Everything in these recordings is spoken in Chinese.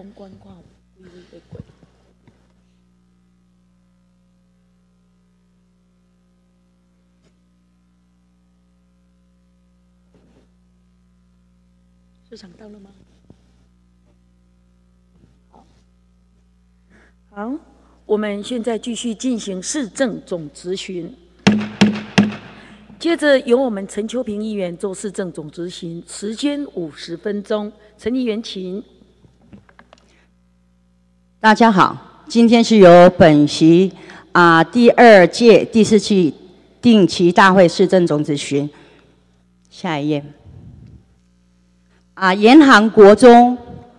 公关看有几位会过。市场到了吗？好，我们现在继续进行市政总质询。接着由我们陈秋平议员做市政总质询，时间50分钟。陈议员，请。 大家好，今天是由本席第2届第4期定期大会市政总质询。下一页。延航国中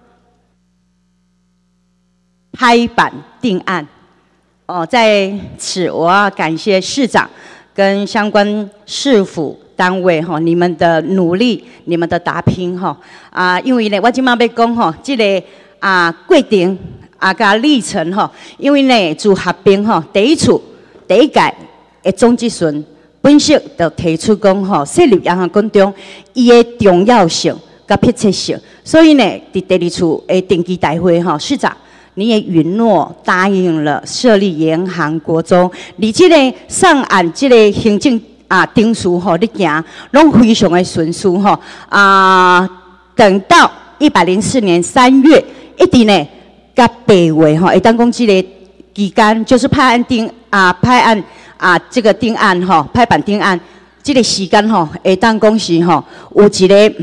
拍板定案。在此我要感谢市长跟相关市府单位你们的努力，你们的打拼因为呢，我今麦要讲这个过程甲历程因为呢，自合并第一届的总质询本席就提出讲设立延航国中伊的重要性甲迫切性，所以呢，伫第2次的定期大会市长你也允诺答应了设立延航国中，而这个上岸这个行政程序你行拢非常的顺遂等到104年3月，一直呢甲8月会当讲这个期间，就是拍案这个定案拍板定案这个时间会当讲是有一个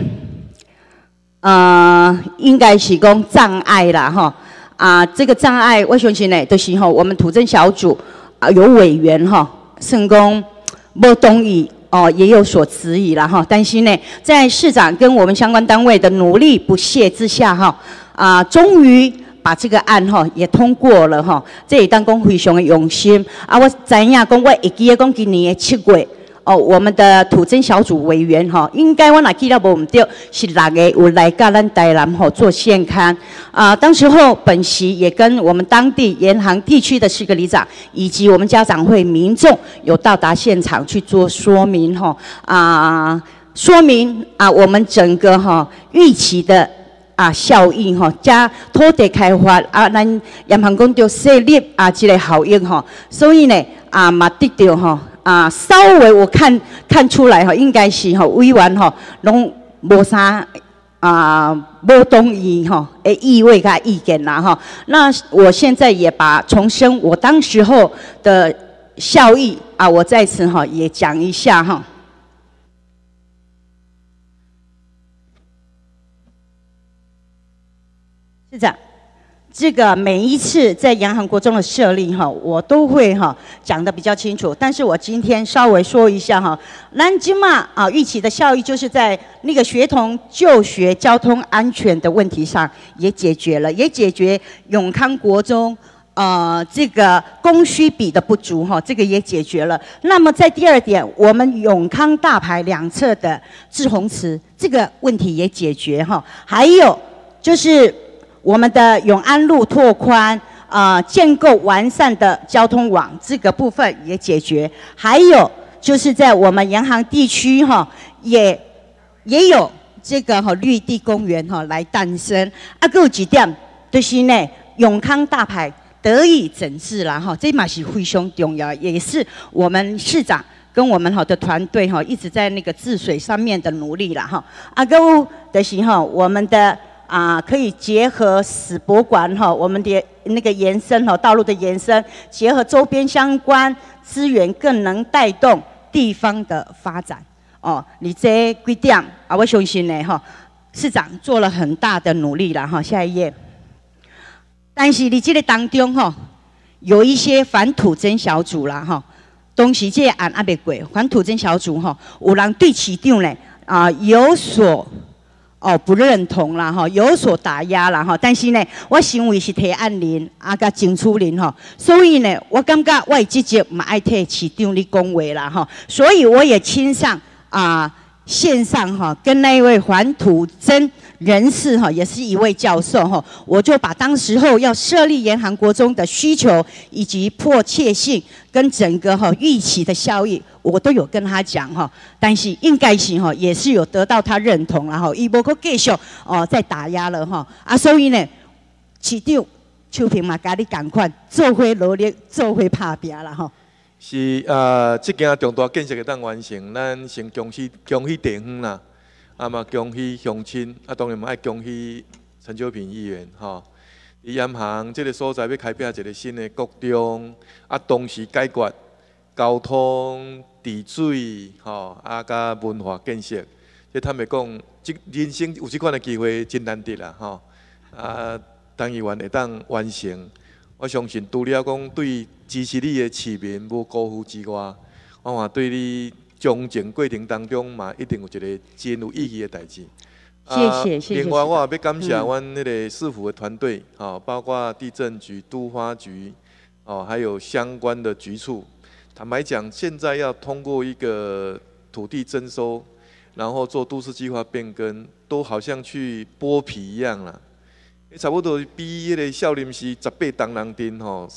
应该是讲障碍啦这个障碍，我相信呢，就是我们土政小组有委员算讲不同意也有所质疑啦但是呢，在市长跟我们相关单位的努力不懈之下终于把这个案也通过了这也当讲非常的用心我知影讲我会记得讲今年的7月。我们的土政小组委员应该我若记得无唔对，是6个有来甲咱台南做现刊当时候本席也跟我们当地沿航地区的4个里长以及我们家长会民众有到达现场去做说明说明我们整个预期的效益加土地开发咱延航公中设立这个效益所以呢嘛得到稍微我看出来应该是委员拢无啥无同意的意味甲意见啦那我现在也把重申我当时候的效益我在此也讲一下市长。这个每一次在延航国中的设立我都会讲得比较清楚，但是我今天稍微说一下咱今嘛预期的效益就是在那个学童就学交通安全的问题上也解决了，也解决永康国中这个供需比的不足这个也解决了。那么在第2点，我们永康大排2侧的滞洪池这个问题也解决还有就是我们的永安路拓宽建构完善的交通网这个部分也解决，还有就是在我们沿航地区也有这个绿地公园来诞生还有一点就是呢永康大排得以整治啦这嘛是非常重要，也是我们市长跟我们的团队一直在那个治水上面的努力啦还有就是我们的可以结合史博馆我们的那个延伸道路的延伸，结合周边相关资源，更能带动地方的发展你这几点我相信呢市长做了很大的努力啦下一页。但是你这个当中有一些反土征小组啦当时这个案还没过，反土征小组有人对市长呢有所不认同啦有所打压啦但是呢，我身为是提案人甲争取人所以呢，我感觉我直接嘛爱替市长你讲话啦所以我也亲上线上跟那一位反土征人士也是一位教授我就把当时候要设立延航国中的需求以及迫切性跟整个预期的效益，我都有跟他讲但是应该是也是有得到他认同啦他没再继续再打压了所以呢， 市长邱平嘛，甲你同款，做伙努力，做伙打拼啦吼。 是这件重大建设会当完成，咱先恭喜地方啦，嘛恭喜乡亲，当然嘛爱恭喜陈秋平议员吼。伫盐行这个所在要开辟一个新的国中，同时解决交通、治水甲文化建设。即坦白讲，人生有即款的机会真难得啦吼。当议员会当完成，我相信除了讲对支持你的市民无辜负之外，我嘛对你从政过程当中嘛，一定有一个真有意义的代志。 谢谢。 另外，我也要感谢阮迄个市府的团队，包括地震局、都发局，还有相关的局处。坦白讲，现在要通过一个土地征收，然后做都市计划变更，都好像去剥皮一样啦。差不多比迄个少林寺18当人丁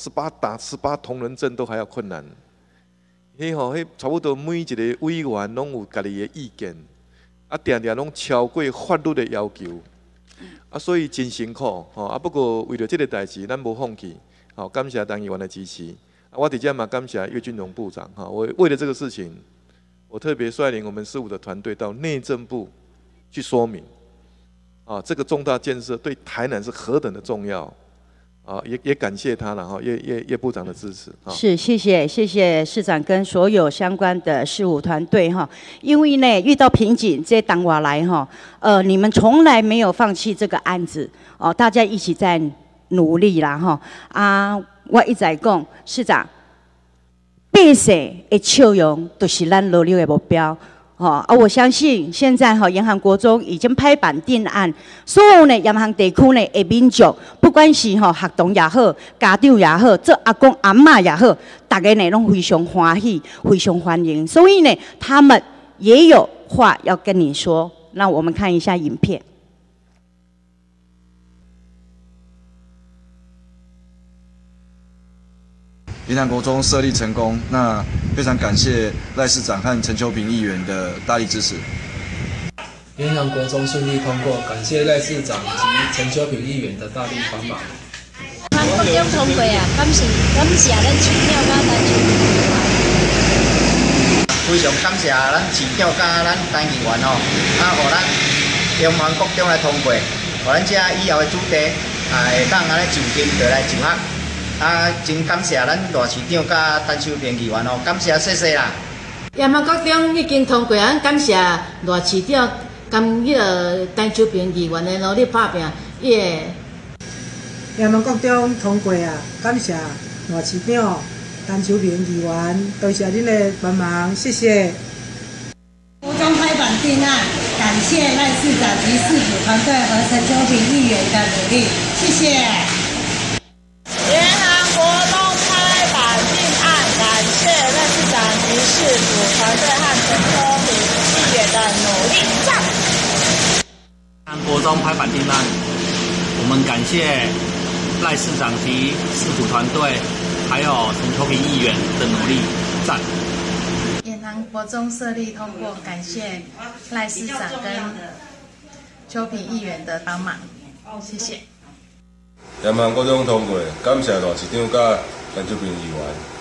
18同人证都还要困难。迄差不多每一个委员拢有家己的意见。定定拢超过法律的要求，所以真辛苦不过为了这个代志，咱无放弃，感谢党议员的支持。我伫这嘛感谢岳俊荣部长我为了这个事情，我特别率领我们市府的团队到内政部去说明，这个重大建设对台南是何等的重要。也感谢他了叶部长的支持。 是，谢谢市长跟所有相关的事务团队因为呢遇到瓶颈，这党我来你们从来没有放弃这个案子大家一起在努力啦我一再讲，市长，百姓的笑容都是咱努力的目标。我相信现在盐行国中已经拍板定案，所有呢盐行地区呢的民众，不管是学童也好，家长也好，做阿公阿嬷也好，大家呢拢非常欢喜，非常欢迎。所以呢，他们也有话要跟你说。那我们看一下影片。 盐行国中设立成功，那非常感谢赖市长和陈秋平议员的大力支持。 盐行国中顺利通过，感谢赖市长及陈秋平议员的大力帮忙。 盐行国中通过啊，感谢咱市长甲陈秋平。 非常感谢咱市长甲咱党议员互咱盐行国中来通过，互咱这以后的主题会当安尼就近就来就学。真感谢咱大市长甲陈秋平议员感谢谢谢啦。 盐行国中已经通过，咱感谢大市长跟迄个陈秋平议员的努力打拼， 盐行国中通过啊，感谢大市长陈秋平议员，多谢恁的帮忙，谢谢。 国中拍板定案，感谢赖市长及市府团队和陈秋平议员的努力，谢谢。 市府团队和陈秋平议员的努力赞。 国中拍板定案，我们感谢赖市长及市府团队，还有陈秋平议员的努力赞。 盐行国中设立通过，感谢赖市长跟秋平议员的帮忙，谢谢。 盐行国中通过，感谢大市长甲陈秋平议员。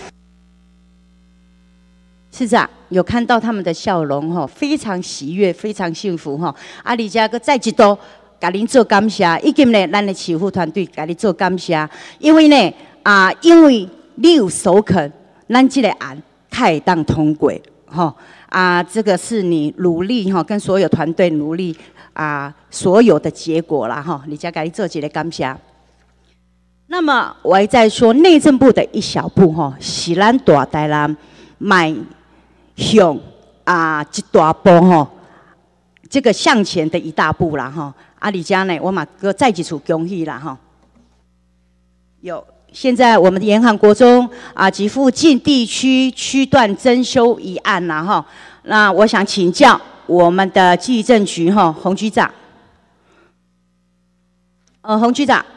市长有看到他们的笑容非常喜悦，非常幸福而且个再一度甲您做感谢，已经呢，咱的市府团队甲你做感谢，因为呢因为你有首肯，咱这个案才会当通过这个是你努力跟所有团队努力所有的结果啦你才甲你做一个感谢。那么我还在说内政部的一小步是咱大台南迈向一大步这个向前的一大步啦而且呢，我嘛搁再一次恭喜啦有现在我们的盐行国中及附近地区区段增修一案啦那我想请教我们的地震局洪局长，洪局长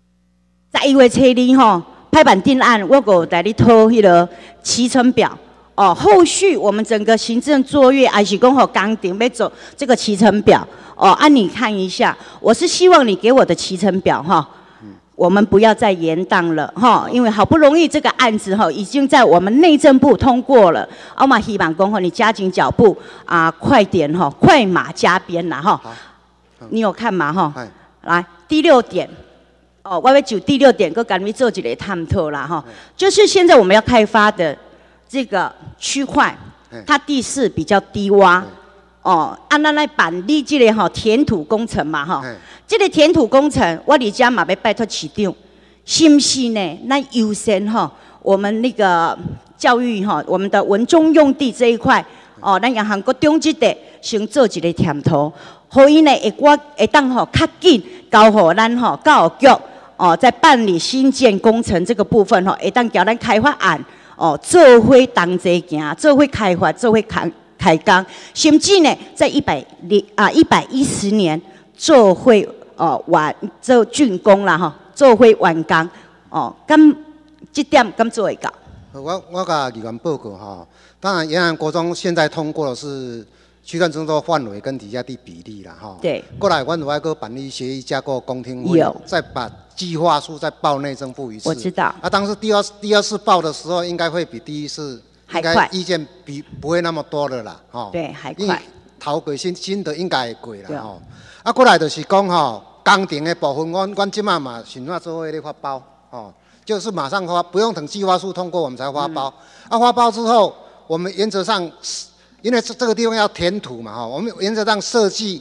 ，11月初2拍板定案，我有带你讨迄个期程表。 后续我们整个行政作业还是讲钢顶要走这个期程表你看一下，我是希望你给我的期程表我们不要再延宕了因为好不容易这个案子已经在我们内政部通过了，我嘛希望讲你加紧脚步快点快马加鞭啦你有看吗来第6点我要就第6点搁跟你做一个探讨啦就是现在我们要开发的这个区块，它地势比较低洼咱来办理这个填土工程嘛这个填土工程，我伫遮嘛要拜托市长，是不是呢？咱优先我们那个教育我们的文中用地这一块咱阳韩国中这地先做一个填图，所以呢会当较紧交互咱教育局在办理新建工程这个部分会当叫咱开发案做伙同齐行，做伙开发，做伙开工，甚至呢在110年做伙做竣工啦做伙完工咁这点敢做会到？ 我甲议员报告当然延安国中现在通过的是区段征收范围跟底下地比例啦对。 过来我还个办理协议架构公听会，再把计划书再报内政部一次。 我知道。 当时第二次报的时候，应该会比第一次还快， 意见不会那么多了啦对，还快。 头过新的应该会过啦过来就是讲工程的部分，阮即马嘛想要做伙咧发包就是马上发，不用等计划书通过我们才发包。发包之后，我们原则上，因为这个地方要填土嘛我们原则上设计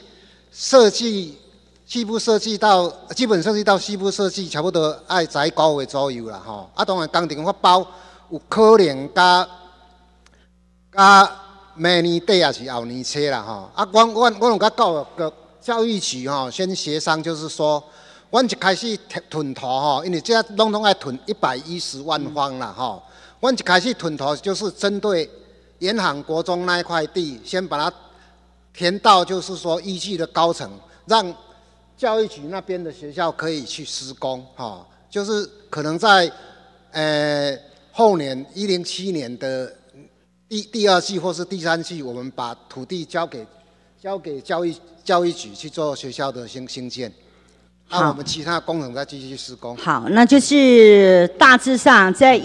西部设计到基本设计到西部设计，差不多爱在9月左右啦当然工程发包有可能加明年底也是后年初啦我有甲教育局先协商，就是说。阮一开始囤土因为这拢爱囤110万方啦阮一开始囤土就是针对延航国中那一块地，先把它填到就是说依据的高层，让教育局那边的学校可以去施工就是可能在后年107年的第2季或是第3季，我们把土地交给教育局去做学校的兴建。我们其他工程再继续施工。 好，那就是大致上在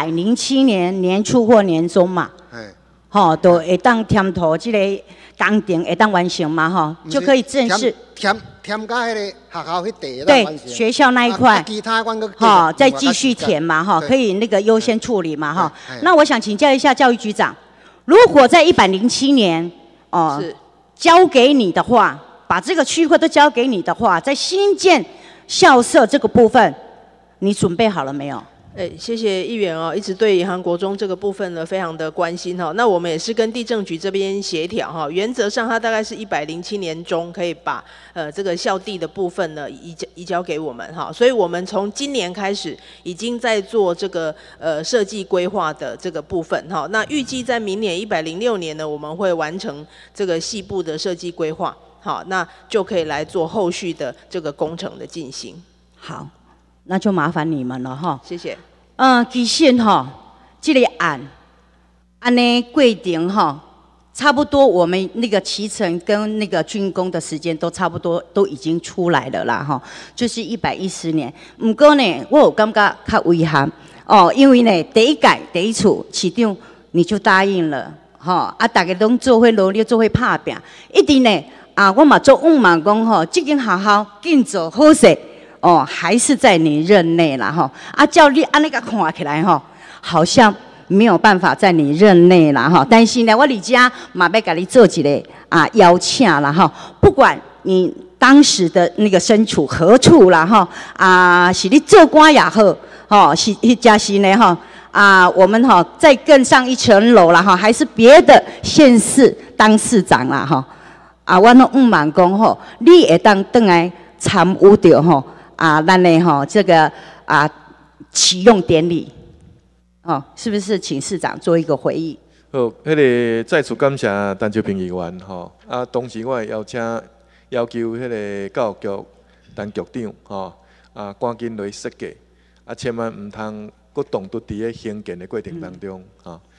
107年年初或年中嘛，都会当填土这个工程会当完成嘛就可以正式填到那个学校那地对学校那一块， 其他再继续填嘛可以那个优先处理嘛那我想请教一下教育局长，如果在107年交给你的话。把这个区块都交给你的话，在新建校舍这个部分，你准备好了没有？ 谢谢议员一直对延航国中这个部分呢非常的关心那我们也是跟地政局这边协调原则上它大概是107年中可以把这个校地的部分呢移交给我们所以我们从今年开始已经在做这个设计规划的这个部分那预计在明年106年呢，我们会完成这个细部的设计规划。好，那就可以来做后续的这个工程的进行。 好，那就麻烦你们了谢谢。 其实这个案尼过程差不多我们那个期程跟那个竣工的时间都差不多都已经出来了啦就是110年。不过呢，我有感觉较遗憾因为呢第一次市长你就答应了大家拢做伙努力，做伙拍拼，一定呢。我嘛做问嘛讲这间学校建做好势还是在你任内啦照你安尼个看起来好像没有办法在你任内啦但是呢，我伫遮嘛要甲你做一个邀请啦不管你当时的那个身处何处啦是你做官也好是假是呢我们再更上一层楼啦还是别的县市当市长啦我拢问讲你会当转来参与到咱的这个启用典礼是不是请市长做一个回忆？ 好，再次感谢陈秋平议员同时我也要求教育局陈局长赶紧来设计千万唔通搁动伫咧兴建的过程当中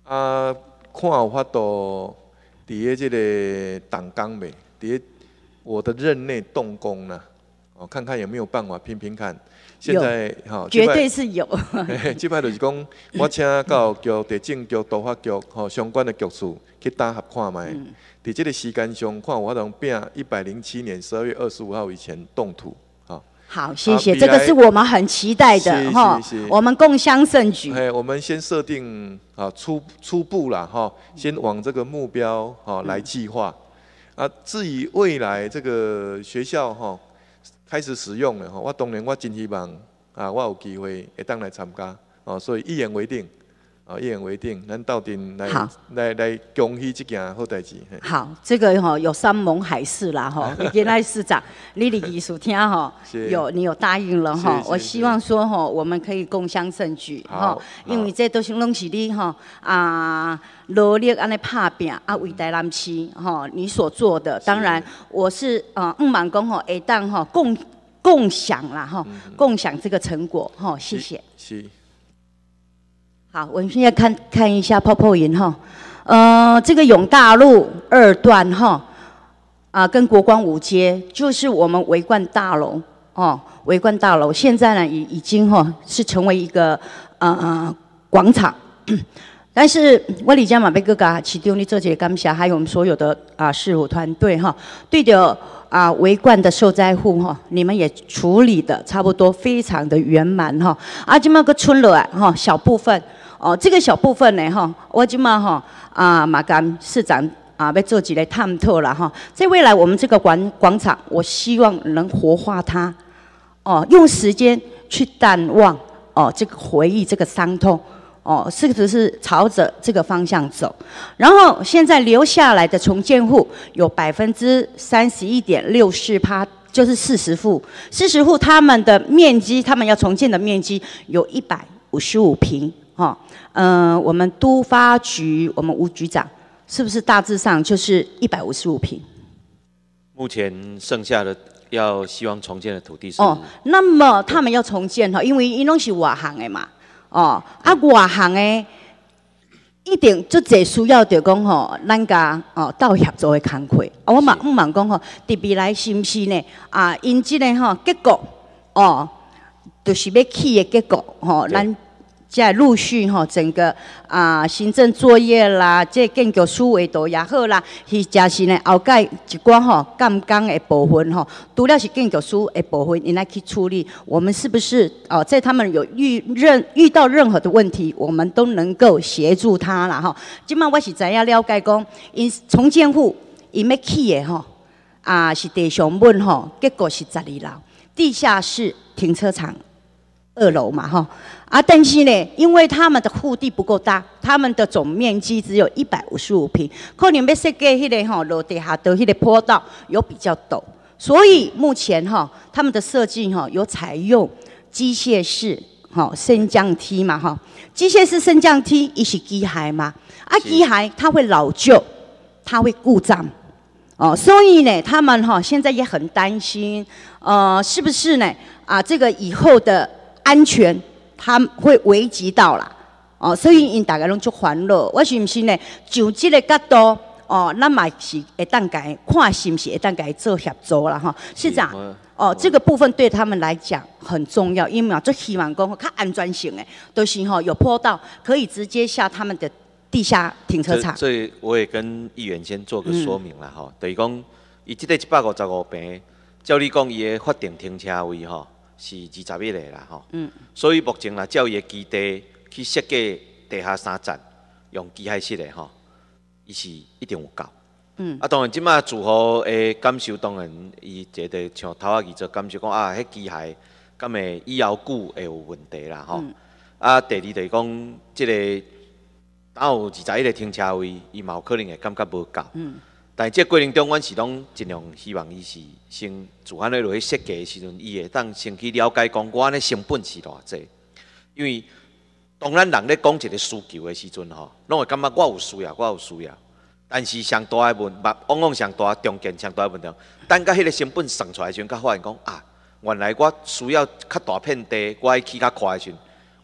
啊，看有法度伫个这个动工没？伫个我的任内动工呢？哦，看看有没有办法拼拼看。现在哈， 绝对是有。 这摆就是讲，我请教育局、地政局、都发局吼相关的局处去搭合看卖。伫这个时间上，看有法度拼107年12月25号以前动土。 好，谢谢，这个是我们很期待的哈。我们共襄盛举。 我们先设定啊初步啦哈，先往这个目标哈来计划。啊，至于未来这个学校哈开始使用了哈，我当然我真希望啊，我有机会会当来参加哦，所以一言为定。一言为定，咱到底来恭喜这件好代志。 好，这个有山盟海誓啦原来市长，你的艺术厅你有答应了我希望说我们可以共襄盛举因为这都是拢是你努力安尼打拼为台南市你所做的，当然我是毋茫讲会当共享啦共享这个成果谢谢。 是。 好，我们现在看一下泡泡营这个永大路2段跟国光5街就是我们维冠大楼维冠大楼现在呢已经是成为一个广场，但是我李家马贝哥哥其中的这些感谢，还有我们所有的市府团队对着维冠的受灾户你们也处理的差不多非常的圆满这么个村落小部分。这个小部分呢，我今嘛马甘市长要做几个探讨啦在未来我们这个广场，我希望能活化它，用时间去淡忘这个回忆，这个伤痛，是不是朝着这个方向走？然后现在留下来的重建户有31.64%，就是40户，40户他们的面积，他们要重建的面积有155坪。我们都发局，我们吴局长是不是大致上就是155坪？ 目前剩下的要希望重建的土地是那么他们要重建因为因拢是外行的嘛，外行的一定就最需要就讲咱家到协作的工课。我嘛毋茫讲特别来是不是呢？因这个结果就是要起的结果咱。在陆续整个行政作业啦，这建筑师维度也好啦，或者是呢后盖一寡监工的部分除了是建筑师的部分，因来去处理。我们是不是在他们有遇到任何的问题，我们都能够协助他啦今麦我是知影了解讲，因重建户因要起的是地上本结果是12楼，地下室停车场2楼嘛但是呢，因为他们的户地不够大，他们的总面积只有155坪，可能要设计迄个落地下的迄个坡道有比较陡，所以目前他们的设计有采用机械式升降梯嘛机械式升降梯也是机械嘛机械它会老旧，它会故障所以呢，他们现在也很担心是不是呢这个以后的安全。他会危及到啦，所以因大家拢足欢乐。我是毋是呢？就这个角度，咱嘛是会当改看是毋是会当改做协作啦市长，这个部分对他们来讲很重要，因为最希望讲较安全性的，都是有坡道可以直接下他们的地下停车场。 所以我也跟议员先做个说明啦就是讲，伊这个155坪，照你讲伊的法定停车位是21个啦所以目前啦，照伊的基地去设计地下3站，用机械式的伊是一定有够。当然即马住户的感受，当然伊觉得像头仔做感受讲迄机械敢会以后久会有问题啦第二就是讲，即个当有21个停车位，伊嘛有可能会感觉无够。但是这过程中，阮是拢尽量希望伊是先自安尼落去设计的时阵，伊会当先去了解讲我安尼成本是偌济。因为当咱人咧讲一个需求的时阵拢会感觉我有需要，我有需要。但是上大的往往上大中间上大的问题，等到迄个成本算出来的时阵，才发现讲原来我需要较大片地，我爱起较快的时阵，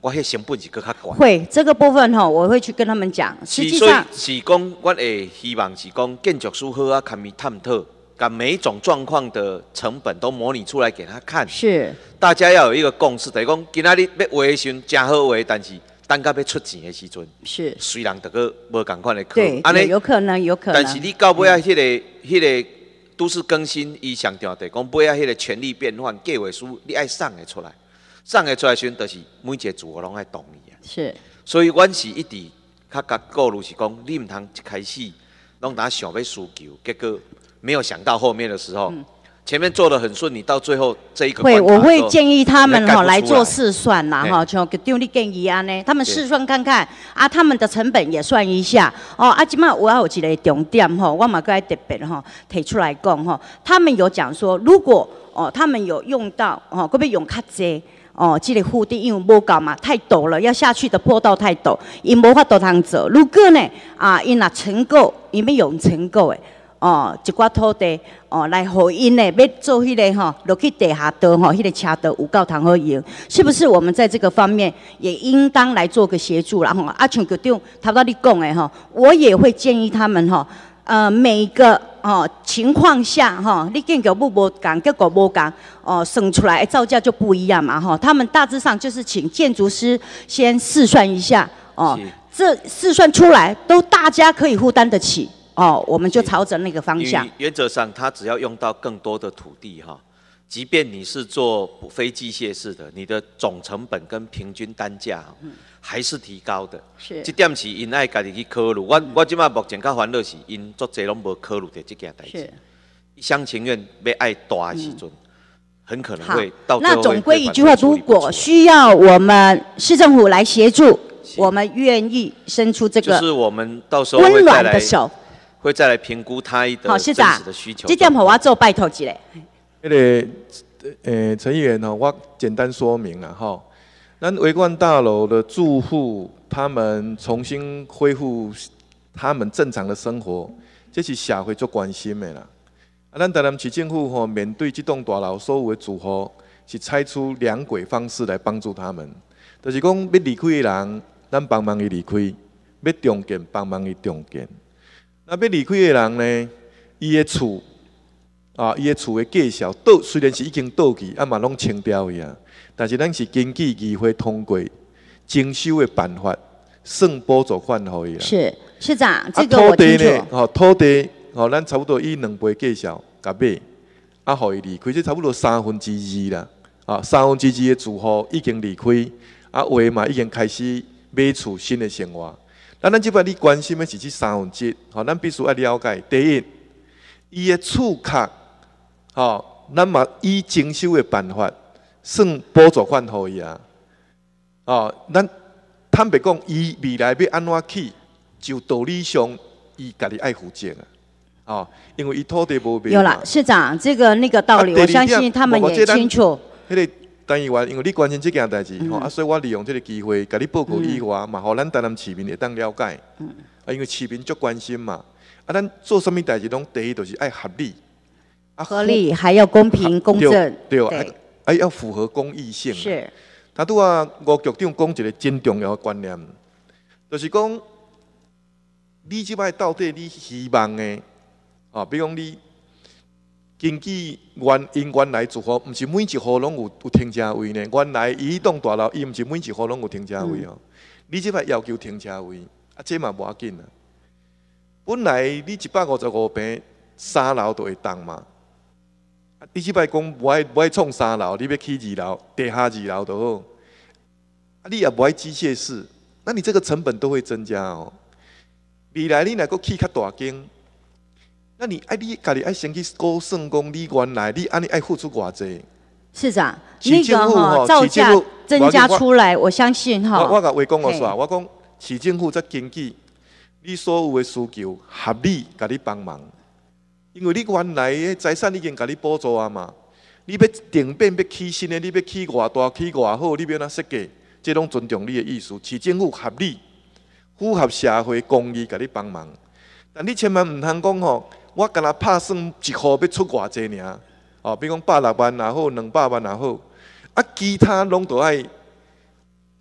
我迄成本是更较高。 会这个部分哈，我会去跟他们讲。实际上是讲，我会希望是讲建筑师好啊，看咪探讨，把每一种状况的成本都模拟出来给他看。 是。 大家要有一个共识，就是讲今仔日要画的时阵真好画，但是等到要出钱的时阵， 是虽然这个无同款的考， 对，有可能，有可能。 但是你到尾啊，迄个都市更新，伊上调的讲尾啊，迄个权力变换计划书，你爱送的出来。送的出来时阵，就是每一个住户拢爱同意啊。 是。 所以，阮是一直较甲顾虑是讲，你唔通一开始拢打想要需求，结果没有想到后面的时候，前面做得很顺，你到最后这一个会，我会建议他们来做试算啦哈，像丢你建议安呢，他们试算看看啊，他们的成本也算一下哦。啊，今麦我要有一个重点哈，我嘛该特别哈提出来讲哈，他们有讲说，如果他们有用到可不可以用较济？这个腹地因为无够嘛，太陡了，要下去的坡道太陡，因无法度通做。如果呢，因若成够，因要用成够的，一寡土地，来互因呢，要做迄个落去地下道迄个车道有够通好用，是不是？我们在这个方面也应当来做个协助啦，像局长头到你讲的我也会建议他们每一个情况下你建筑物无共，结果无共，算出来造价就不一样嘛他们大致上就是请建筑师先试算一下这试算出来都大家可以负担得起我们就朝着那个方向。 原则上，它只要用到更多的土地即便你是做非机械式的，你的总成本跟平均单价还是提高的。 是。 这点是因爱家己去考虑。我即马目前较烦恼是因足侪拢无考虑到这件代志。一厢情愿要爱大的时阵，很可能会到最后会。 那总归一句话，如果需要我们市政府来协助，我们愿意伸出这个就是我们到时候温暖的手， 会再来评估他的真实的需求。 这点我要做拜托一下。 那个陈议员我简单说明了咱维冠大楼的住户，他们重新恢复他们正常的生活，这是社会最关心的啦。咱台南市政府面对这栋大楼所有的住户，是采取两轨方式来帮助他们，就是讲要离开的人，咱帮忙伊离开；要重建，帮忙伊重建。那要离开的人呢，伊的厝。伊的厝的介绍倒虽然是已经倒去，嘛拢清掉去啊，但是咱是根据议会通过征收的办法，算补助款互伊啦。 是市长，这个我清楚。 土地咱差不多以2倍介绍甲买，互伊离开，这差不多2/3啦。2/3的住户已经离开，话嘛已经开始买厝新的生活。咱即摆你关心的是这1/3，咱必须要了解。第一，伊的厝壳。咱嘛以征收的办法算补助款互伊啊。咱坦白讲，伊未来要安怎起，就道理上伊家己爱负责啊。因为伊土地无卖。 有了，市长，这个那个道理，我相信他们也清楚。 迄个单议员，因为你关心这件代志所以我利用这个机会，甲你报告以外，嘛，互咱台南市民会当了解。因为市民足关心嘛。咱做什么代志，拢第一就是爱合理。 合理还要公平公正， 对，要符合公益性。 是。 他拄吴局长讲一个真重要的观念，就是讲，你即摆到底你希望的，比如讲你根据原来住户，毋是每一户拢有停车位呢。原来伊栋大楼，伊毋是每一户拢有停车位你即摆要求停车位，这嘛无要紧啊。本来你155平3楼就会当嘛。你即摆讲无爱创3楼，你要起2楼，地下2楼就好。你也无爱机械式，那你这个成本都会增加未来你若阁起较大间，那你家己爱先去估算讲，你原来你安尼爱付出偌济？ 市长，那个造价增加出来，我相信我甲话讲煞，我讲市政府则根据你所有的需求合理，甲你帮忙。因为你原来的财产已经甲你补助嘛，你要定变要起新的，你要起偌大起偌好，你要哪设计，这拢尊重你的意思。市政府合理，符合社会公义，甲你帮忙。但你千万唔通讲我干那拍算一户要出偌济尔，比如讲160万也好，200万也好，其他拢都爱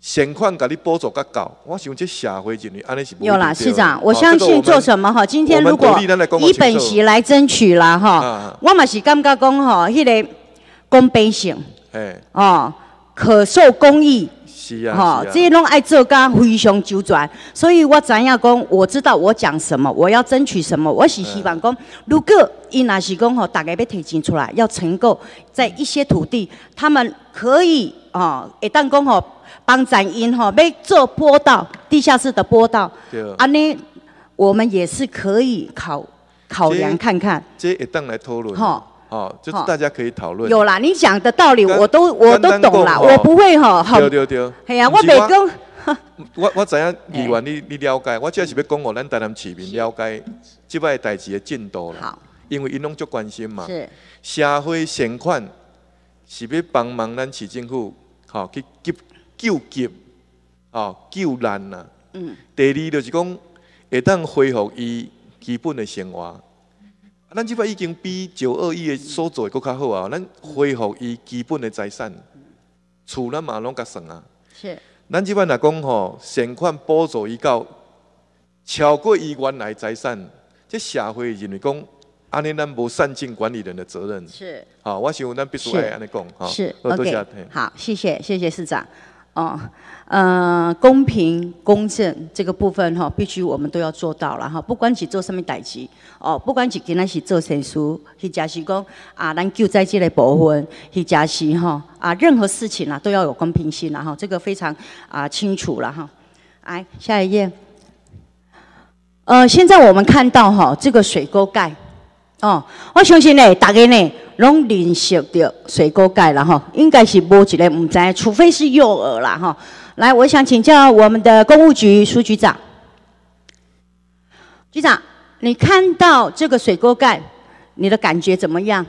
现款给你补助较够，我想这社会认为安尼是有啦，市长，我相信做什么哈，今天如果以本席来争取啦哈，我嘛是感觉讲哈，迄个公平性，哦，可受公益。 是啊， 这些拢爱做甲非常周全，所以我知影讲，我知道我讲什么，我要争取什么，我是希望讲，如果伊若是讲吼，大家要提钱出来，要承购在一些土地，他们可以会当讲吼，帮展因吼要做坡道，地下室的坡道，安尼我们也是可以考量看看。 这会当来讨论。就是大家可以讨论。 有啦，你讲的道理我都懂啦，我不会吼。 对。 系啊，我袂讲。 我知影议员你了解，我主要是要讲互咱台南市民了解即摆代志的进度啦。好。因为因拢足关心嘛。是。社会善款是要帮忙咱市政府去救急救难啦。第二就是讲会当恢复伊基本的生活。咱即摆已经比921的所做的搁较好啊！咱恢复伊基本的财产，厝咱嘛拢甲算啊。是。咱即摆若讲吼，善款补助伊到超过伊原来财产，这社会认为讲，安尼咱无善尽管理人的责任。是。好，我想咱必须爱安尼讲。 是。OK。好，谢谢市长。公平公正这个部分哈，必须我们都要做到了哈。不管是做什么代志不管是今仔是做善事，或者是讲咱救灾这个部分，或者是任何事情都要有公平性啦哈。这个非常清楚了哈。来下一页。现在我们看到这个水沟盖我相信呢，大家呢拢认识到水沟盖了哈，应该是无一个唔知，除非是幼儿啦哈。来，我想请教我们的公务局苏局长。局长，你看到这个水沟盖，你的感觉怎么样？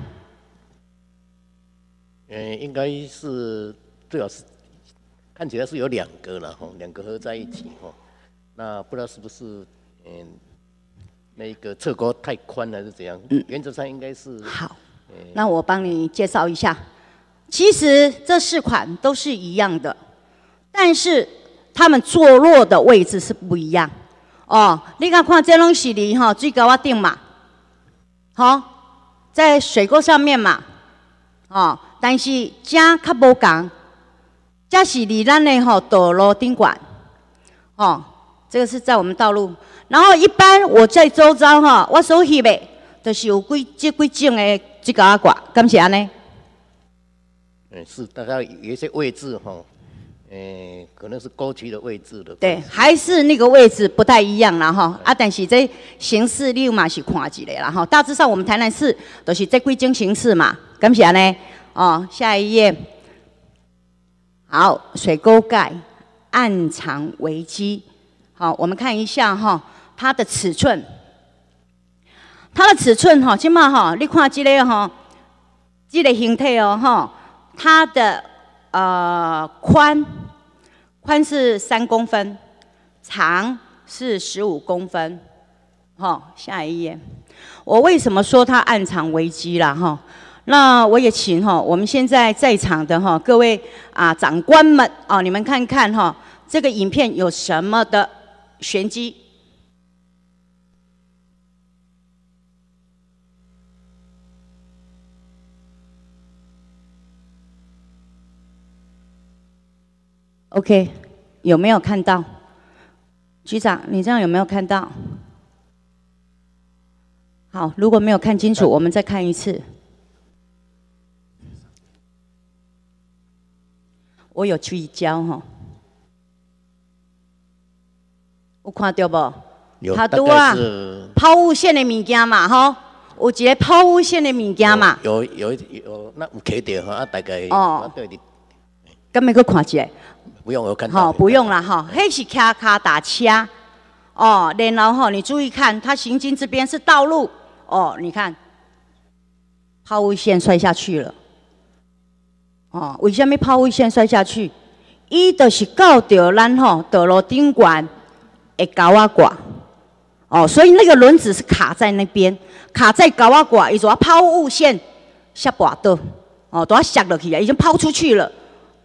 应该是最好是看起来是有2个了哈，2个合在一起哈。那不知道是不是那个侧沟太宽还是怎样？原则上应该是好。那我帮你介绍一下，其实这4款都是一样的，但是它们坐落的位置是不一样。你看这拢是离水沟仔顶嘛，在水沟上面嘛，但是这较无同，这是离咱的道路顶管，这个是在我们道路。然后一般我在周遭我所翕的，就是有几种的这个挂，敢是安尼？ 是大概有一些位置可能是沟渠的位置的。 对，还是那个位置不太一样啦哈。但是这形式你嘛是看一下啦哈。大致上我们台南市都是这几种形式嘛，敢是安尼？下一页。好，水沟盖暗藏危机。好，我们看一下它的尺寸。它的尺寸现在你看这个这个形态它的宽是3公分，长是15公分。下一页。我为什么说它暗藏危机啦那我也请我们现在在场的各位长官们你们看看这个影片有什么的玄机。OK， 有没有看到？局长，你这样有没有看到？好，如果没有看清楚，我们再看一次。我有聚焦有看到不？ 有， 它都抛物线的物件嘛有一个抛物线的物件嘛。 有，那有看到大概对。 敢要搁看一下？ 不用，我看到。 不用啦迄是脚踏车然后你注意看，它行经这边是道路你看，抛物线摔下去了为什么抛物线摔下去？伊就是到着咱道路顶管的高仔挂所以那个轮子是卡在那边，卡在高仔挂，伊就要抛物线下跋倒都要摔落去啊，已经抛出去了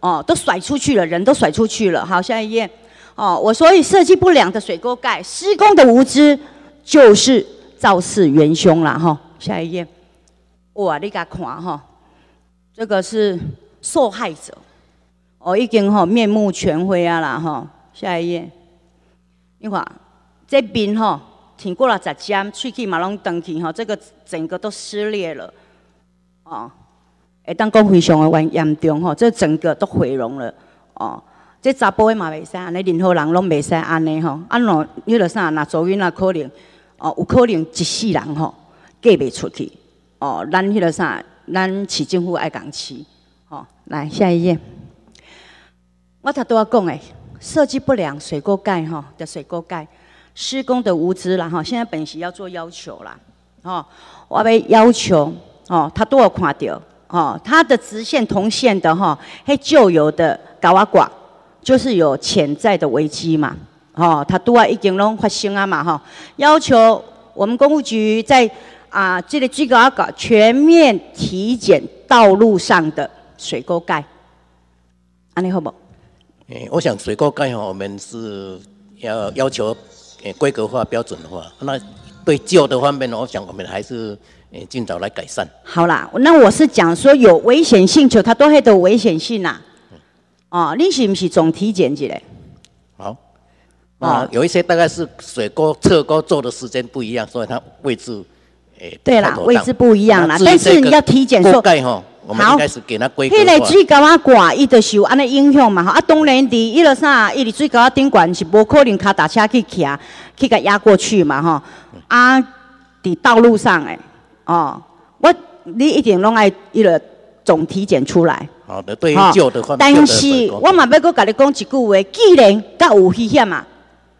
哦，都甩出去了，人都甩出去了。好，下一页。哦，我所以设计不良的水沟盖，施工的无知就是肇事元凶啦。哈，下一页。哇，你甲看哈，这个是受害者，哦，已经吼面目全非啊啦哈。下一页。你看这边吼，挺过了10针，喙齿嘛拢断去吼，这个整个都撕裂了。哦，会当讲非常的严重吼，这整个都毁容了。哦。这查甫的嘛袂使安尼，任何人拢袂使安尼吼。啊，若迄个啥，若做囡仔可能，哦，有可能一世人吼嫁袂出去。哦，咱迄个啥，咱市政府爱共饲。哦，来下一页。我头拄仔讲诶，设计不良水沟盖吼的水沟盖，施工的无知啦吼。现在本席要做要求啦，哦，我要求哦，他都有看到哦，它的直线同线的吼，迄旧有的高压管。就是有潜在的危机嘛，哦，它都已经拢发生啊嘛，哈，要求我们公务局在这个水沟盖全面体检道路上的水沟盖，安尼好不？ 我想水沟盖我们是要求规格化、标准化。那对旧的方面，我想我们还是尽早来改善。 好啦，那我是讲说有危险性，就它都还有危险性呐。哦，你是不是总体检一下？ 好，有一些大概是水沟、侧沟做的时间不一样，所以它位置， 对啦，位置不一样啦。但是你要体检说， 我们应该是给它规格化。 迄个水沟啊挂，伊就是有安尼影响嘛。啊，当然伫迄个啥，伊伫水沟啊顶悬是无可能脚踏车去徛，去甲压过去嘛吼。啊，伫道路上哦，你一定拢爱迄个总体检出来。 好的，对于旧的方面， 但是我嘛要搁甲你讲一句话，既然甲有危险啊，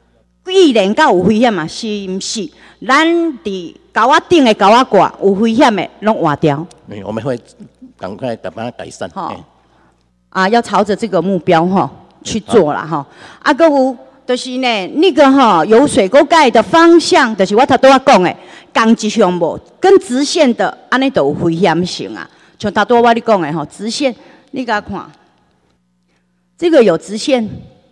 是毋是？咱伫沟仔顶的沟仔挂有危险的，拢换掉。 我们会赶快把它改善。 要朝着这个目标去做啦哈。啊，搁有就是呢，那个有水沟盖的方向，就是我头拄仔讲的，钢一项目跟直线的，安尼都有危险性啊。像头拄我你讲的直线。你给他看，这个有直线，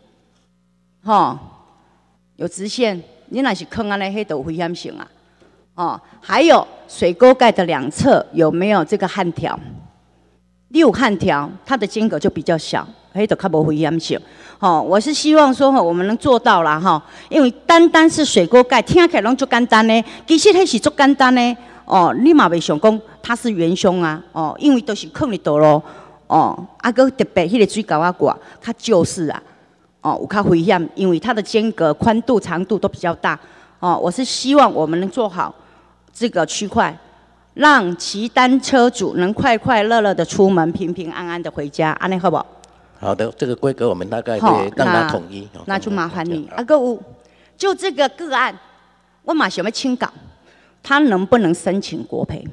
有直线，你若是坑安尼，迄都有危险性啊，还有水沟盖的两侧有没有这个焊条？你有焊条，它的间隔就比较小，迄都较无危险性。我是希望说我们能做到啦因为单是水沟盖，听起来拢足简单呢，其实迄是足简单呢。你嘛袂想讲它是元凶啊，因为都是坑里倒咯。搁特别迄个水沟啊挂，较就是啊，有较危险，因为它的间隔、宽度、长度都比较大。我是希望我们能做好这个区块，让骑单车主能快快乐乐的出门，平平安安的回家，安尼好不好？ 好的，这个规格我们大概会让它统一。 那就麻烦你。搁有，就这个个案，我嘛想要请教，他能不能申请国赔？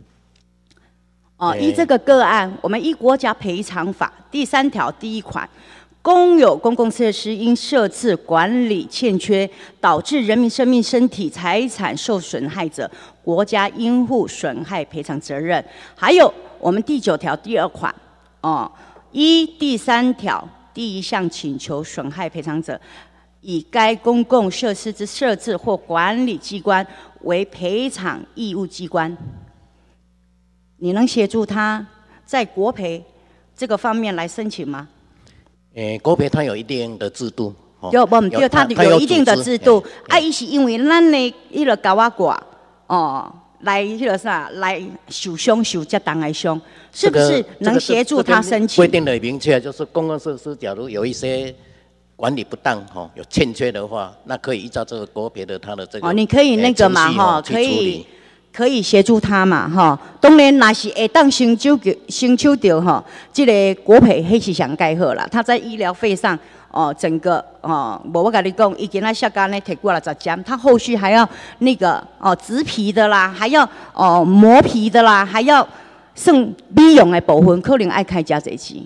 依这个个案，我们依国家赔偿法第3条第1款，公有公共设施因设置管理欠缺，导致人民生命、身体、财产受损害者，国家应负损害赔偿责任。还有我们第9条第2款，依第3条第1项请求损害赔偿者，以该公共设施之设置或管理机关为赔偿义务机关。你能协助他在国赔这个方面来申请吗？ 国赔它有一定的制度， 有，它有一定的制度。伊是因为咱的迄个高压挂，来迄个啥，来受伤受这重的伤，是不是能协助他申请？ 规定的明确，就是公共设施假如有一些管理不当，有欠缺的话，那可以依照这个国赔的它的这个你可以那个嘛，可以协助他嘛，当然，若是会当伸手到这个国赔，迄是上盖好啦。他在医疗费上，整个我跟你讲，伊今仔下竿呢摕过来10针，他后续还要那个植皮的啦，还要磨皮的啦，还要算美容的部分，可能爱开加侪钱。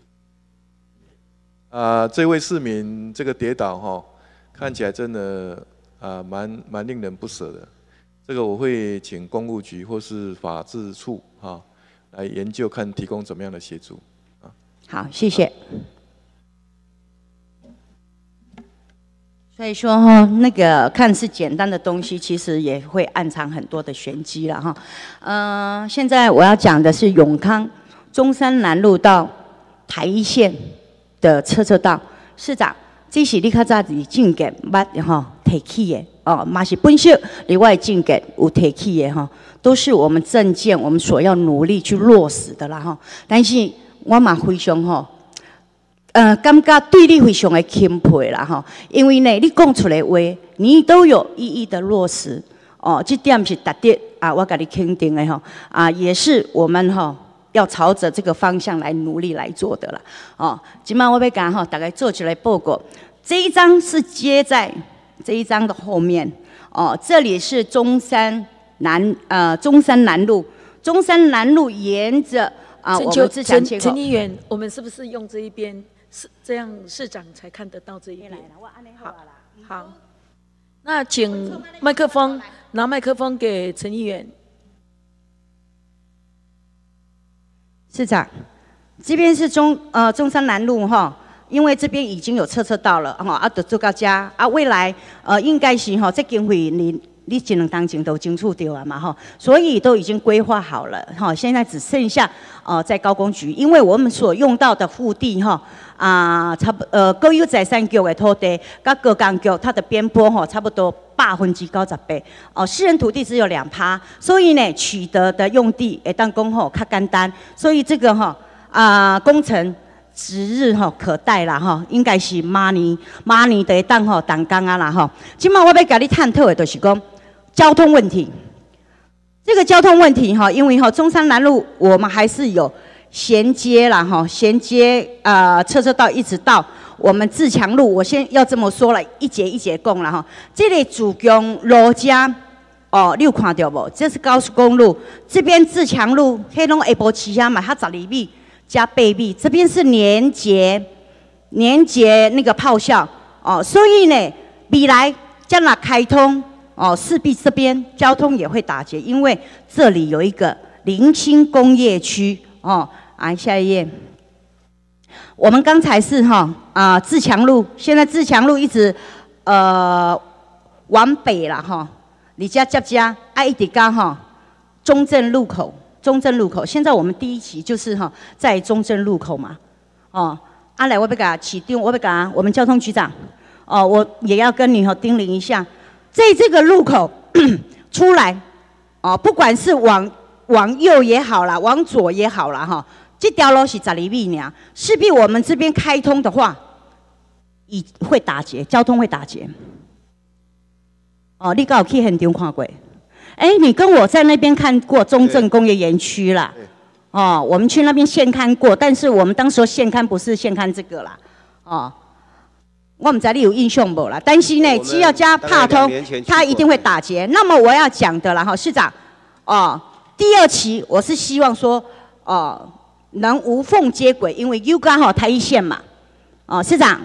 这位市民这个跌倒看起来真的蛮令人不舍的。这个我会请公务局或是法制处来研究，看提供怎么样的协助好，谢谢。所以说哈，那个看似简单的东西，其实也会暗藏很多的玄机了哈。现在我要讲的是永康中山南路到台一线的车道。市长，这是你较早伫政见捌吼提起的哦，嘛是本身另外政见有提起的吼，都是我们政见我们所要努力去落实的啦吼。但是我嘛非常吼。感觉对你非常的钦佩啦吼，因为呢，你讲出来的话，你都有一一的落实哦，这点是值得啊，我给你肯定的吼啊，也是我们吼要朝着这个方向来努力来做的啦哦。今晚我要讲吼，大概做起来报告，这一张是接在这一张的后面哦，这里是中山南路，中山南路沿着啊，我们之前陈议员，我们是不是用这一边？是这样，市长才看得到这一边。好，那请麦克风，拿麦克风给陈议员。 市长，这边是中山南路哈，因为这边已经有车道了哈，啊，就做到家啊，未来应该是哈，这经费你只能当前都清楚掉了嘛哈，所以都已经规划好了哈，现在只剩下在高工局，因为我们所用到的腹地哈国有财产局的土地，跟高工局它的边坡哈差不多98%哦，私人土地只有2%，所以呢取得的用地会当讲吼较简单，所以这个工程指日可待啦哈，应该是明年就会当动工啊啦哈。今麦我要甲你探讨的就是讲交通问题，这个交通问题哈，因为中山南路我们还是有衔接啦哈，衔接车道一直到我们自强路，我先要这么说了，一节一节讲啦哈。这里主公路家你有看到无？这是高速公路，这边自强路，迄拢下晡市遐嘛，它12米加8米，这边是年节那个炮校所以呢，未来将来开通势必这边交通也会打结，因为这里有一个林清工业区下一页。我们刚才是自强路，现在自强路一直往北啦哈，你家一直到中正路口。现在我们第一期就是在中正路口嘛来我要甲市长，我要甲我们交通局长我也要跟你叮咛一下，在这个路口出来不管是往右也好啦，往左也好啦哈，这条路是12米尔，势必我们这边开通的话，会打结，交通会打结。你敢有去现场看过？你跟我在那边看过中正工业园区啦，我们去那边现勘过，但是我们当时现勘不是现勘这个啦，我不知道你有印象没啦？但是呢，只要加帕通，它一定会打结。那么我要讲的啦，市长，第二期我是希望说，能无缝接轨，因为又刚好台一线嘛，市长。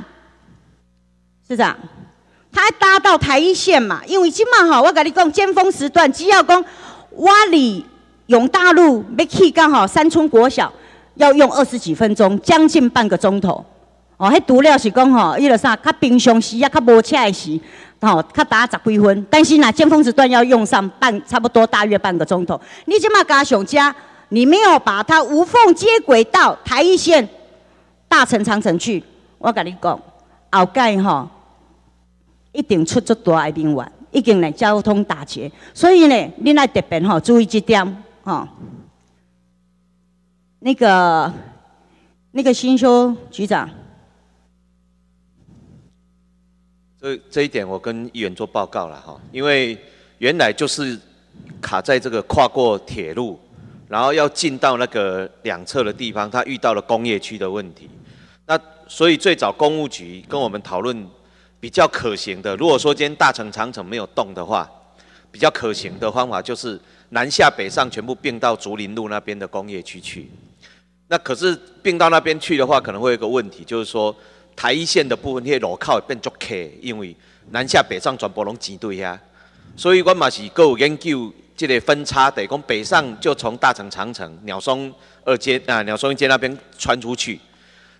他搭到台一线嘛，因为今嘛我跟你讲，尖峰时段只要讲我离永大路要去刚好三村国小，要用20几分钟，将近半个钟头。迄除了是讲伊就啥，较平常时较无车的时，较打10几分，但是尖峰时段要用上差不多大约半个钟头。你今嘛加上加，你没有把它无缝接轨到台一线大城长城去，我跟你讲，后盖一定出足大的民怨，已经来交通打结，所以呢，你来特别注意这点那个新修局长， 这一点我跟议员做报告了哈，因为原来就是卡在这个跨过铁路，然后要进到那个两侧的地方，它遇到了工业区的问题。那所以最早公务局跟我们讨论。比较可行的，如果说今天大城长城没有动的话，比较可行的方法就是南下北上全部并到竹林路那边的工业区去。那可是并到那边去的话，可能会有一个问题，就是说台一线的部分，那些路口会变足客，因为南下北上全部拢挤对遐。所以我嘛是各有研究这个分叉的，讲北上就从大城长城、鸟松一街那边穿出去。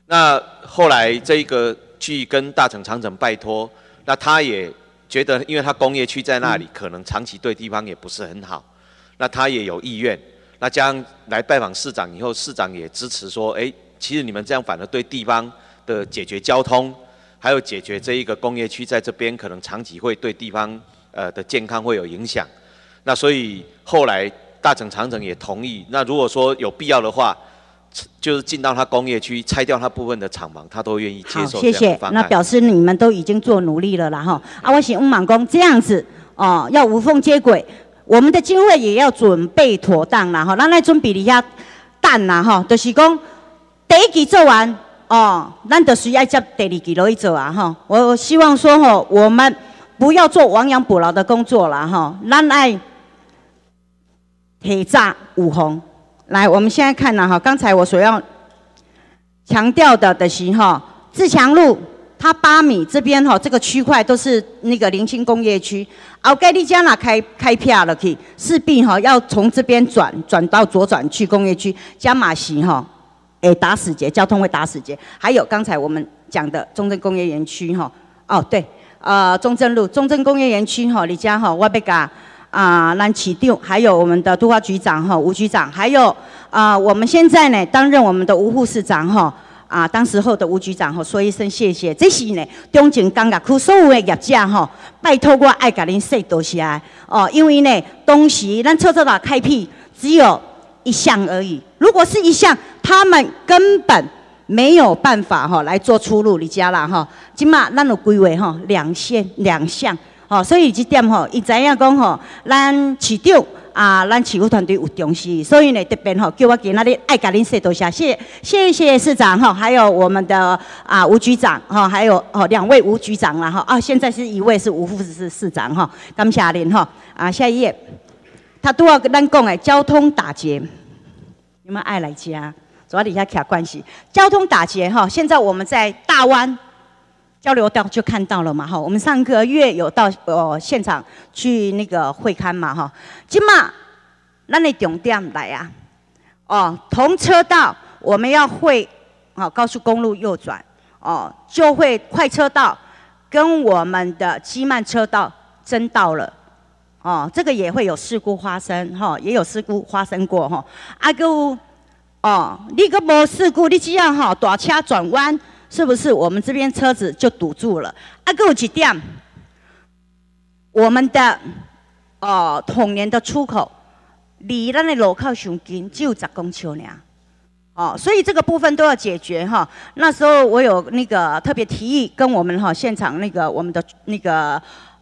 那后来这个去跟大城长城拜托，那他也觉得，因为他工业区在那里，可能长期对地方也不是很好，那他也有意愿。那加上来拜访市长以后，市长也支持说，其实你们这样反而对地方的解决交通，还有解决这一个工业区在这边可能长期会对地方的健康会有影响。那所以后来大城长城也同意，那如果说有必要的话，就是进到他工业区，拆掉他部分的厂房，他都愿意接受这样的方案。 谢谢。那表示你们都已经做努力了啦哈。我想问满公这样子哦，要无缝接轨，我们的经费也要准备妥当啦哈。咱来准备一下蛋啦哈，就是讲第一期做完哦，咱就需要接第二期落去做啊哈。我希望说哈，我们不要做亡羊补牢的工作啦哈，咱爱铁炸五红。来，我们现在看了哈，刚才我所要强调的是哈，自强路它8米这边哈，这个区块都是那个临清工业区，后盖你将来开片了去，势必哈要从这边转到左转去工业区，加马西哈，打死结，交通会打死结。还有刚才我们讲的中正工业园区哈，哦对，中正路中正工业园区哈，你家哈我要甲。咱市长，还有我们的都发局长吴局长，还有我们现在呢担任我们的吴副市长当时候的吴局长说一声谢谢。这是呢中正工业区所有的业者拜托我爱甲恁说多谢因为呢当时咱车道开辟只有1项而已，如果是1项，他们根本没有办法来做出入，你知啦今嘛咱有规划2项。所以这点伊知影讲咱市长咱市府团队有重视，所以呢特别叫我今仔日爱甲恁说多谢，谢谢市长还有我们的吴局长还有2位吴局长啦现在是1位是吴副市长感谢您下一页，他都要跟咱讲的交通打劫，你们爱来加，主要底下卡关系，交通打劫现在我们在大湾。交流道就看到了嘛我们上个月有到现场去那个会勘嘛今嘛咱的重点来同车道我们要会高速公路右转就会快车道跟我们的机慢车道争道了这个也会有事故发生也有事故发生过你个无事故，你只要大车转弯。是不是我们这边车子就堵住了？还有一点，我们的统联的出口离咱的路口上近，只有10公尺尔。所以这个部分都要解决那时候我有那个特别提议跟我们现场那个我们的那个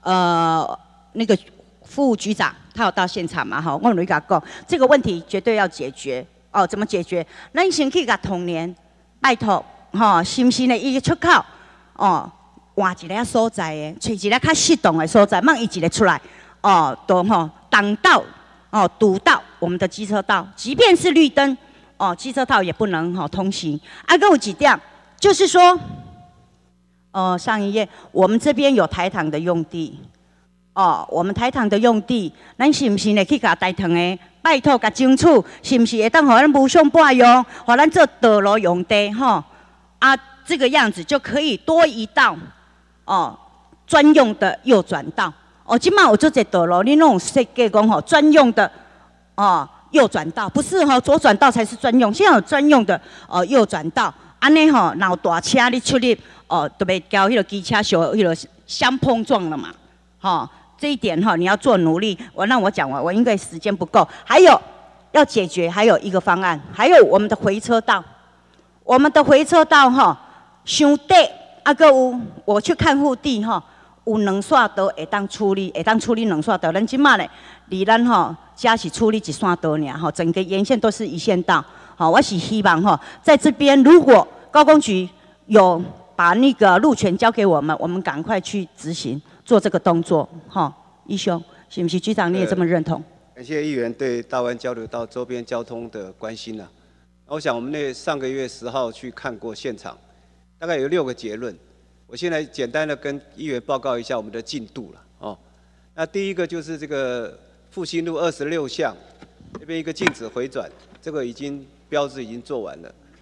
副局长，他有到现场嘛我有跟他讲，这个问题绝对要解决怎么解决？咱先去甲统联拜托。是不是呢？伊个出口换一个所在的，找一个较适当的所在，莫伊一个出来都挡道堵到我们的机车道，即便是绿灯机车道也不能通行。还有几点，就是说上一页我们这边有台糖的用地我们台糖的用地，咱是不是呢去甲台糖的拜托甲争取，是不是会当互咱无偿拨用，互咱做道路用地这个样子就可以多一道专用的右转道今嘛有做这道路，你那种设计讲专用的右转道，不是左转道才是专用，现在有专用的右转道，安尼若有大车你出入都袂交迄个机车迄个相碰撞了嘛这一点你要做努力。让我讲完，我因为时间不够，还有要解决，还有一个方案，还有我们的回车道。我们的回车道伤短，还有我去看户地有2线道会当处理2线道。咱即马呢，离咱只是处理1线道尔整个沿线都是1线道。我是希望在这边如果高工局有把那个路权交给我们赶快去执行做这个动作义兄，是不是局长你也这么认同？ 感谢议员对大湾交流道周边交通的关心我想我们上个月10号去看过现场，大概有6个结论。我现在简单的跟议员报告一下我们的进度了那第一个就是这个复兴路26巷这边一个禁止回转，这个标志已经做完了。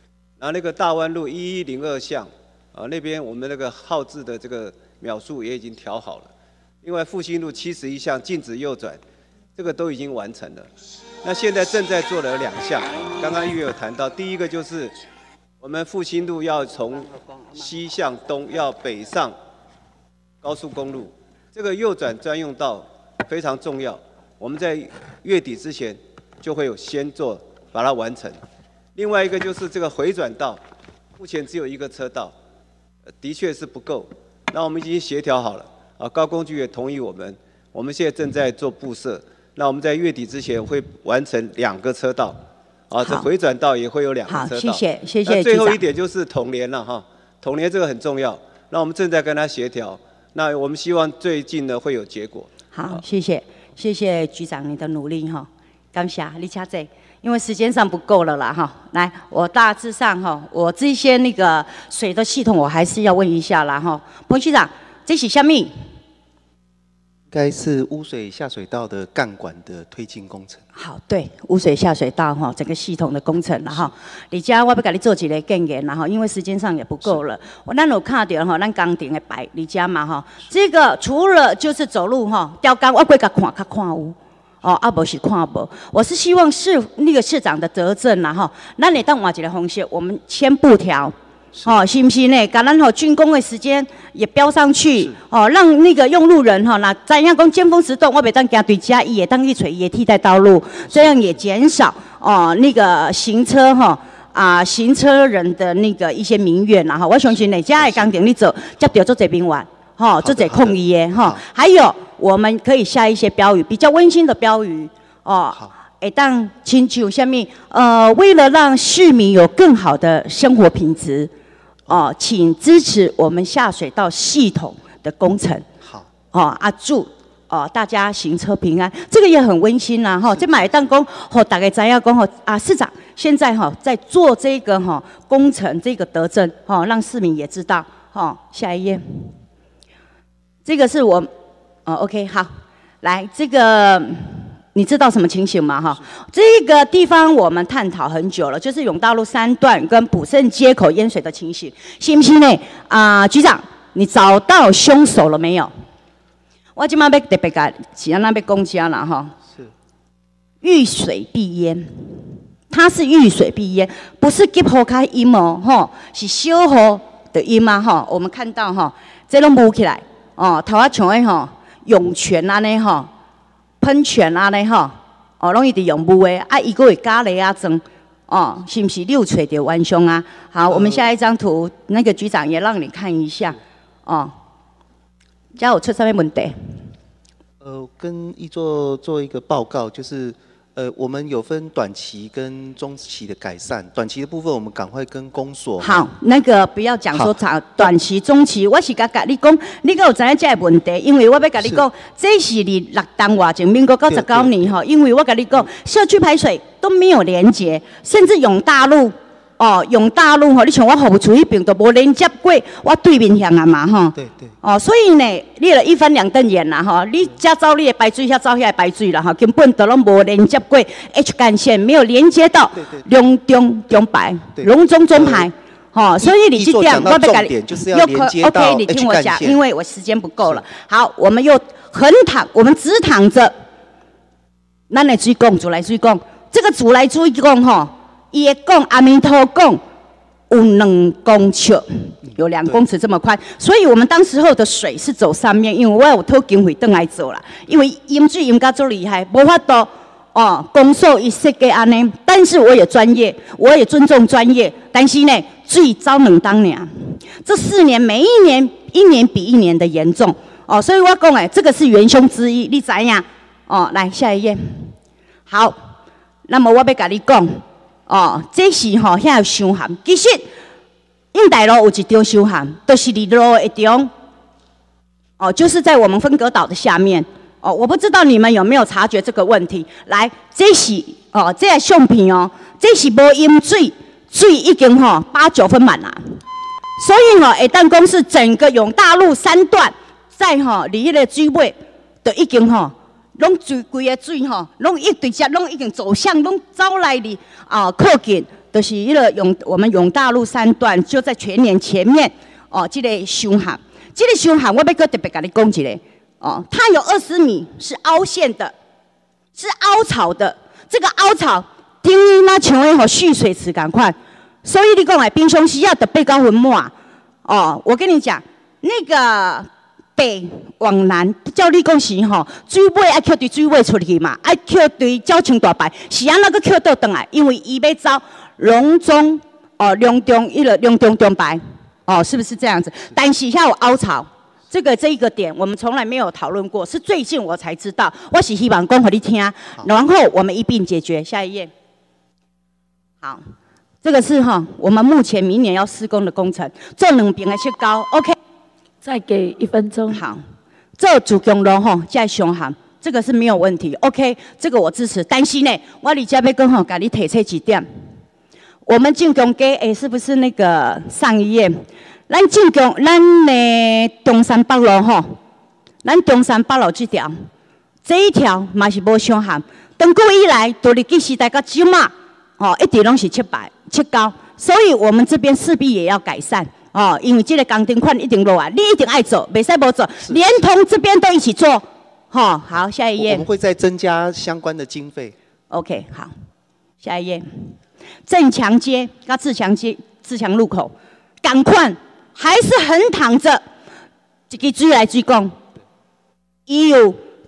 然后那个大湾路1102巷那边我们那个号志的这个秒数也已经调好了。另外复兴路71巷禁止右转，这个都已经完成了。那现在正在做的2项，刚刚议员有谈到，第一个就是我们复兴路要从西向东要北上高速公路，这个右转专用道非常重要，我们在月底之前就会有先做把它完成。另外一个就是这个回转道，目前只有1个车道，的确是不够。那我们已经协调好了，高工局也同意我们现在正在做布设。那我们在月底之前会完成2个车道，这回转道也会有2个车道。 好，谢谢谢谢。 那最后一点就是统联了哈，统联这个很重要。那我们正在跟他协调，那我们希望最近呢会有结果。 好，谢谢局长你的努力哈，感谢你请坐。因为时间上不够了啦哈，来，我大致上哈，我这些那个水的系统我还是要问一下啦哈，彭局长，这是什么？应该是污水下水道的干管的推进工程。 好，对，污水下水道哈，整个系统的工程了哈。李家，我要给你做几个建言然后，因为时间上也不够了。咱有看到哈，咱岗顶的白李家嘛哈，这个除了就是走路哈，吊杆我过甲看有。无是看无，我是希望那个市长的德政啦吼，咱来当换一个方式，我们签布条，是不是呢？把咱竣工的时间也标上去，让那个用路人那知影讲尖峰时段我袂当行对家，伊会当去找伊的替代道路，这样也减少那个行车行车人的那个一些民怨啦我相信哪家的工程你做，接到做这边玩。做这抗议的还有我们可以下一些标语，比较温馨的标语当请求下面为了让市民有更好的生活品质请支持我们下水道系统的工程。好祝大家行车平安，这个也很温馨啦这买当讲大家知影讲市长现在在做这个工程这个德政让市民也知道下一页。这个是我，OK， 好，来，这个你知道什么情形吗？这个地方我们探讨很久了，就是永大路3段跟普盛街口淹水的情形，是不是呢？局长，你找到凶手了没有？我今晚要特别甲其他那边公家了是遇水必淹，它是遇水必淹，不是急雨开淹是小雨的淹我们看到这拢雾起来。头仔像迄涌泉安尼喷泉安尼拢一直用雾的伊阁会加雷装是不是？你有找到原凶啊？好，我们下一张图，那个局长也让你看一下家有出什么问题？ 跟议座做一个报告，就是我们有分短期跟中期的改善，短期的部分我们赶快跟公所。好， 那个不要讲说短期、中期，我是甲你讲，你有知影这个问题？因为我要甲你讲，这是你6当外前民国99年因为我甲你讲，社区排水都没有连结，甚至永大路。永大路你像我服务处迄边都无连接过我对面乡啊嘛对。所以呢，你了一翻2瞪眼啦你遮走你的排水，遐走遐的排水啦根本都拢无连接过 H 干线，没有连接到龙中排、龙中排。所以你这点我要甲你，OK， 你听我讲，因为我时间不够了。好，我们又我们直躺着，咱来水讲，自来水讲，这个自来水讲伊会讲阿弥陀讲有2公尺，有2公尺这么宽，所以我们当时候的水是走上面，因为我有讨经费回来做啦，因为淹水淹到这么厉害，无法度公所伊设计安尼，但是我也专业，我也尊重专业，但是呢，水走2当年，这4年每一年比一年的严重所以我讲这个是元凶之一，你知影来下一页，好，那么我要甲你讲。这是遐有伤涵。其实应大路有一条伤涵，就是离路的中，就是在我们分隔岛的下面。我不知道你们有没有察觉这个问题。来，这是这个相片这是无淹水，水已经8、9分满啦。所以会当讲是整个永大路3段，在离迄个水尾，就已经拢规个水拢一直接，拢已经走向，拢走来哩靠近就是我们永大路3段就在全年前面哦，这个商行，这个商行我要搁特别跟你讲一个哦，它有20米是凹陷的，是凹槽的，这个凹槽等于那像迄个蓄水池同款，所以你讲的平常时要特别高分满哦，我跟你讲那个。北往南，照你讲是吼，水尾爱捡对水尾出去嘛，爱捡对鸟青大白，是安那个捡倒转来，因为伊要走隆中隆中中白，哦，是不是这样子？但是遐有凹槽，这一个点我们从来没有讨论过，是最近我才知道。我是希望讲给你听，然后我们一并解决。下一页，好，这个是我们目前明年要施工的工程，做2边的切高 ，OK。 再给1分钟。 好，这主公路在商行，这个是没有问题 ，OK， 这个我支持。但是呢，我而家要讲给你提出几点。我们进攻街是不是那个上一页？咱的中山北路咱中山北路这一条嘛是无商行，长久以来独立记时代到即马，一直拢是切高，所以我们这边势必也要改善。哦，因为这个工程款一定落啊，你一定爱做，袂使无做，连同这边都一起做。好，下一页。 我们会再增加相关的经费。 OK， 好，下一页。正强街跟自强路口，同款还是横躺着，一个水来水讲，伊有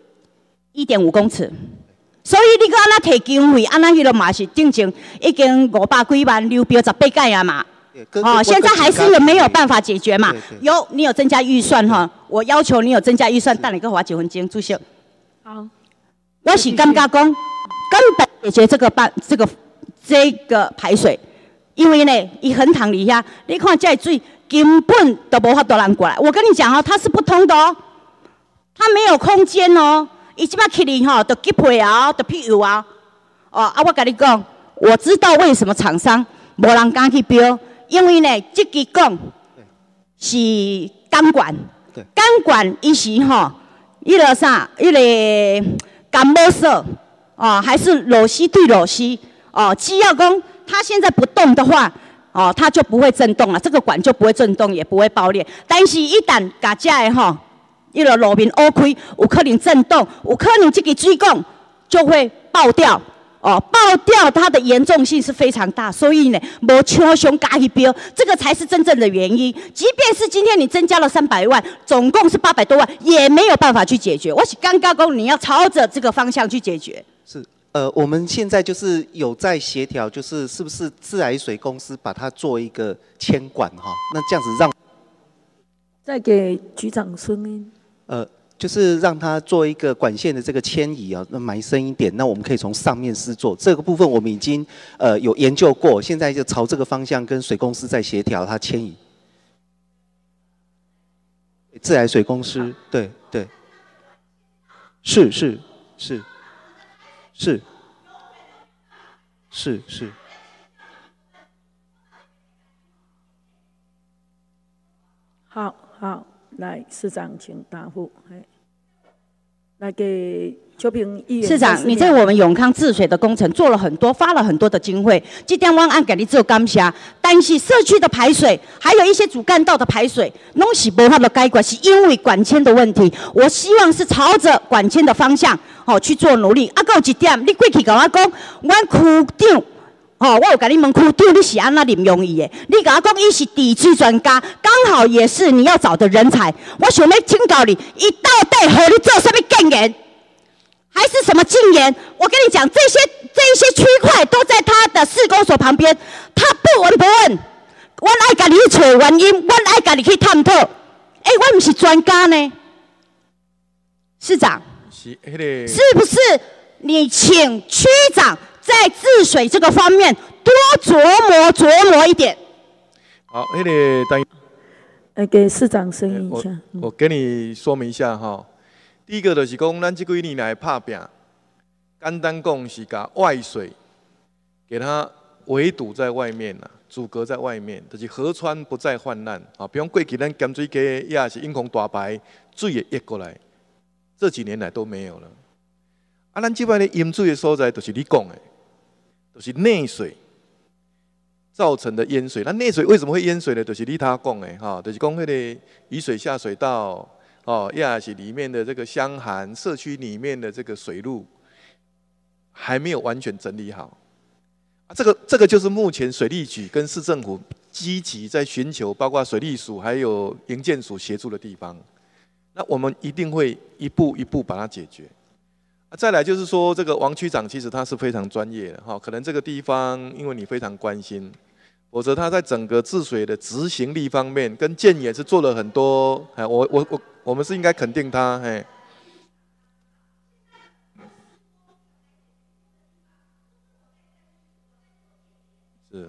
1.5公尺。所以你搁安那摕经费，安那迄落嘛是正经已经500几万流标18届啊嘛。现在还是没有办法解决嘛？你有增加预算我要求你有增加预算，但你给我1分钟，主席。 好， 我是感觉讲根本解决这个排水，因为呢，伊横塘里遐，你看这水根本都无法度人过来。我跟你讲它是不通的它没有空间伊即摆起哩就急配就辟油我跟你讲，我知道为什么厂商无人敢去标。因为呢，这个讲是钢管，钢管伊是迄个啥，迄个感冒色还是螺丝对螺丝只要讲它现在不动的话它就不会震动了，这个管就不会震动，也不会爆裂。但是一旦甲这的迄个路面乌开，有可能震动，有可能这个水管就会爆掉。爆掉它的严重性是非常大，所以呢，无抢上加去标，这个才是真正的原因。即便是今天你增加了300万，总共是800多万，也没有办法去解决。我是刚刚讲，你要朝着这个方向去解决。 是，我们现在就是有在协调，就是是不是自来水公司把它做一个牵管那这样子让。 再给局长声音。 就是让它做一个管线的这个迁移那埋深一点，那我们可以从上面施作。这个部分我们已经有研究过，现在就朝这个方向跟水公司在协调它迁移。自来水公司，对，是。 好，来，市长请答复。来给邱平议员。 市长，你在我们永康治水的工程做了很多，发了很多的经费，这点我按给你做感谢。但是社区的排水，还有一些主干道的排水，拢是无法度解决，是因为管线的问题。我希望是朝着管线的方向去做努力。还有一点，你过去跟我讲，阮区长。我有跟你问区长，你是安那任用伊的？你跟我讲，伊是地区专家，刚好也是你要找的人才。我想要请教你，伊到底和你做什么建言，还是什么禁言？我跟你讲，这些区块都在他的市公所旁边，他不闻不问。我爱跟你去找原因，我爱跟你去探讨。我不是专家呢，市长，是不是？你请区长。在治水这个方面多琢磨一点。 好， 给市长声音一下。 我给你说明一下第一个就是讲，咱这几年来拍拼，简单讲是把外水给它围堵在外面阻隔在外面，就是河川不再泛滥比方过去咱咸水溪也是引空大排，水也溢过来，这几年来都没有了。咱这摆咧淹水的所在，就是你讲的。就是内水， 造成的淹水。那内水为什么会淹水呢？就是你他讲的哈，就是讲那个雨水下水道哦，也是里面的这个箱涵社区里面的这个水路还没有完全整理好。这个就是目前水利局跟市政府积极在寻求，包括水利署还有营建署协助的地方。那我们一定会一步一步把它解决。再来就是说，这个王区长其实他是非常专业的哈，可能这个地方因为你非常关心，否则他在整个治水的执行力方面跟建也是做了很多，我们是应该肯定他，是。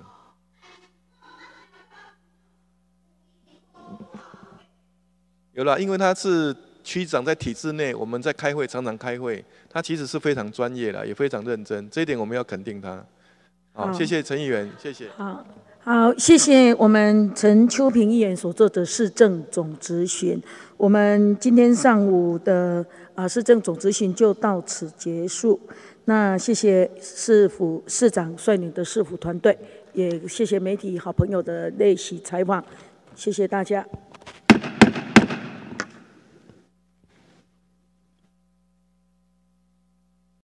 有了，因为他是区长，在体制内，我们在开会，常常开会，他其实是非常专业的，也非常认真，这一点我们要肯定他。好，谢谢陈议员，谢谢。 好，谢谢我们陈秋平议员所做的市政总质询。我们今天上午的市政总质询就到此结束。那谢谢市长率领的市府团队，也谢谢媒体好朋友的类席采访，谢谢大家。